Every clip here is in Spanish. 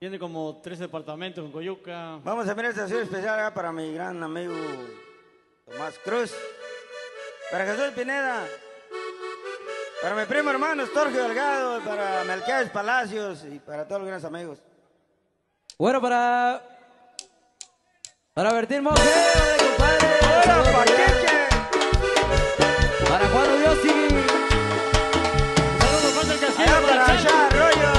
Tiene como 3 departamentos en Coyuca. Vamos a ver esta canción especial acá para mi gran amigo Tomás Cruz, para Jesús Pineda, para mi primo hermano Storgio Delgado, para Melquiades Palacios y para todos los grandes amigos. Bueno, para Bertín Monge, compadre. ¡Hola, Paqueche! Para Juan Udiosi. Saludos, Juan del Castillo. Allá para allá, Arroyo.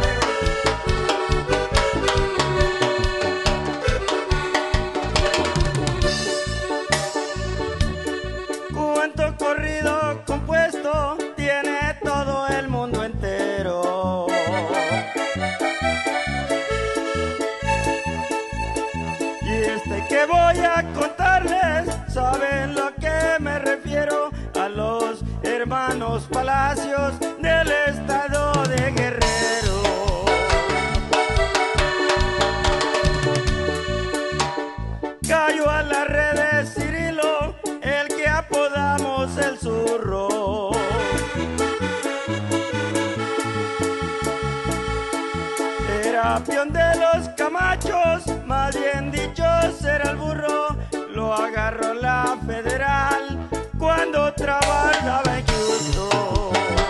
Cuánto corrido compuesto tiene todo el mundo entero. Y que voy a contarles, saben lo que me refiero, a los hermanos Palacios del estado de Guerrero. Cayó a las redes Cirilo, el que apodamos el Zurro. Era peón de los Camachos, más bien dicho era el burro. Lo agarró la federal cuando trabajaba en Houston.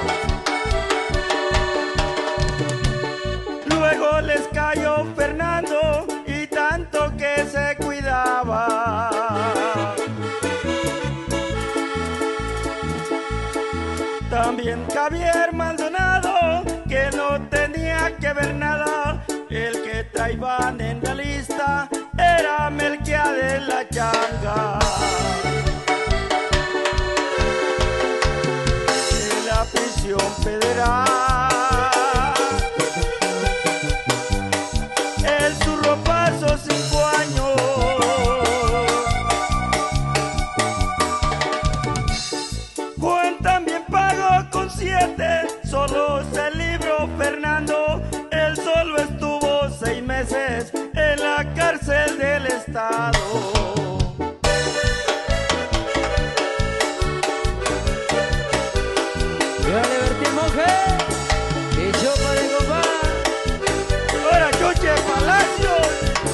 Luego les cayó Fernando y tanto que se cuidaba. También Javier Maldonado, que no tenía que ver nada. El que traían en la lista era Melquiades la Changa. En la prisión federal el Zurro pasó 5 años. Juan también pagó con 7, solo se libró Fernando. Él solo estuvo 6 meses en la cárcel del estado. Dale, Bertín Monge. Y yo para el compadre. ¡Ahora, Chuche Palacios!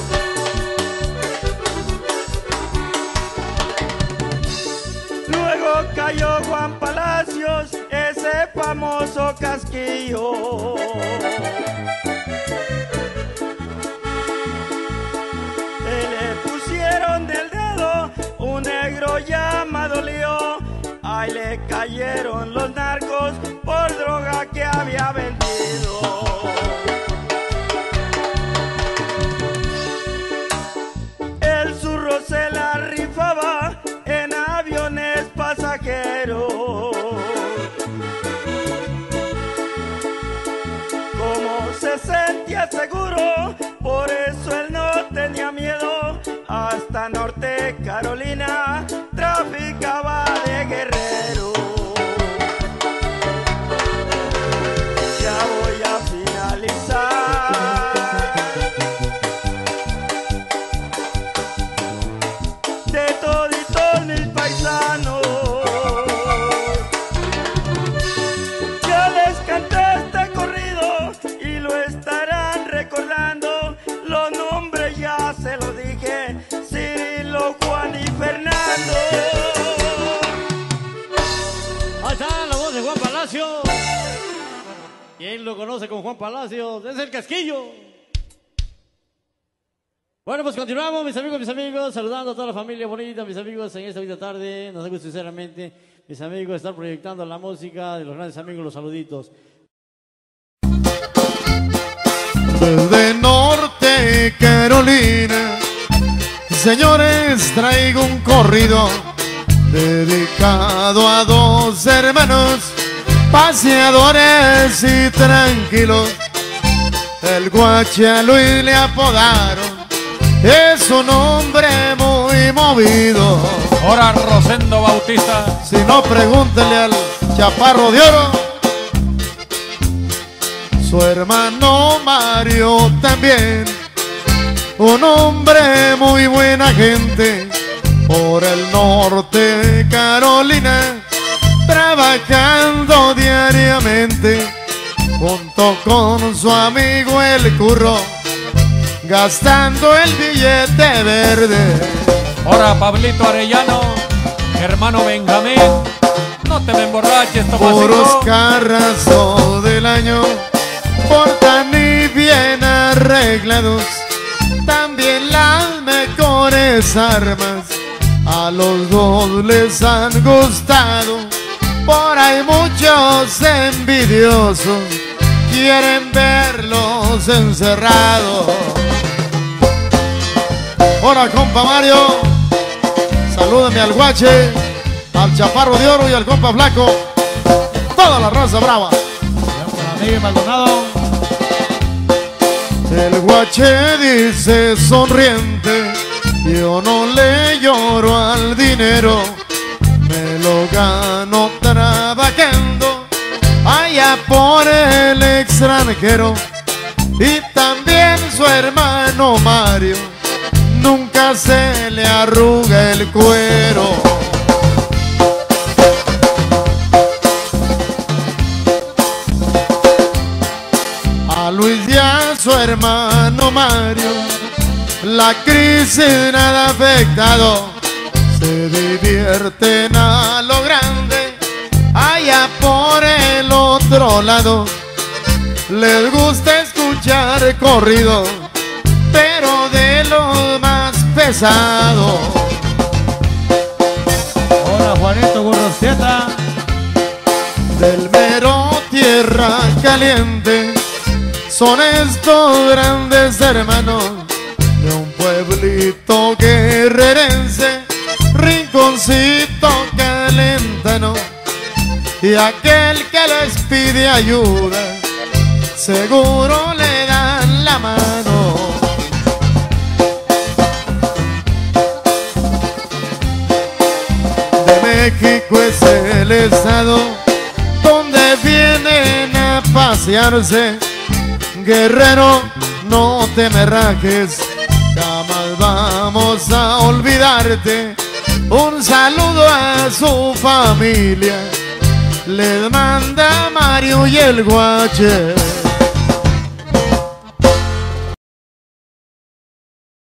Luego cayó Juan Palacios, ese famoso casquillo. Le pusieron del dedo un negro llamado Lío. Ahí le cayeron los narcos por droga que había vendido. El Zurro se la rifaba en aviones pasajeros. Como se sentía seguro, por eso él no tenía miedo. Hasta Norte Carolina traficaba de Guerrero. Ya voy a finalizar. De toditos mis paisanos, ya les canté este corrido y lo estarán recordando. Los nombres ya se los dije: Cirilo, Juan y Fernando. Ahí está la voz de Juan Palacios. ¿Quién lo conoce como Juan Palacios? Es el Casquillo. Bueno, pues continuamos, mis amigos, saludando a toda la familia bonita, mis amigos, en esta bonita tarde. Nos gusta sinceramente, mis amigos, estar proyectando la música de los grandes amigos, los saluditos. Desde Norte Carolina, señores, traigo un corrido dedicado a 2 hermanos paseadores y tranquilos. El Guacha Luis le apodaron, es un hombre muy movido. Ahora Rosendo Bautista. Si no, pregúntele al Chaparro de Oro. Su hermano Mario también, un hombre muy buena gente. Por el Norte Carolina, trabajando diariamente, junto con su amigo el Curro, gastando el billete verde. Ahora Pablito Arellano, hermano Benjamín, no te me emborraches, Puros Tomasito. carrazos del año, portan y bien arreglados, también las mejores armas a los dos les han gustado. Por ahí muchos envidiosos quieren verlos encerrados. Hola, compa Mario, salúdame al Guache, al Chaparro de Oro y al compa Flaco, toda la raza brava. Amigo Maldonado. El Guache dice sonriente: yo no le lloro al dinero, me lo gano trabajando allá por el extranjero. Y también su hermano Mario, nunca se le arruga el cuero. A Luis y a su hermano Mario la crisis nada ha afectado, se divierten a lo grande allá por el otro lado. Les gusta escuchar corrido, pero de lo más pesado. Hola, Juanito Gurrosqueta. Del mero tierra caliente son estos grandes hermanos de un pueblito guerrerense, rinconcito calentano. Y aquel que les pide ayuda seguro le dan la mano. De México es el estado donde vienen a pasearse. Guerrero, no te me rajes, jamás vamos a olvidarte. Un saludo a su familia les manda Mario y el Guache.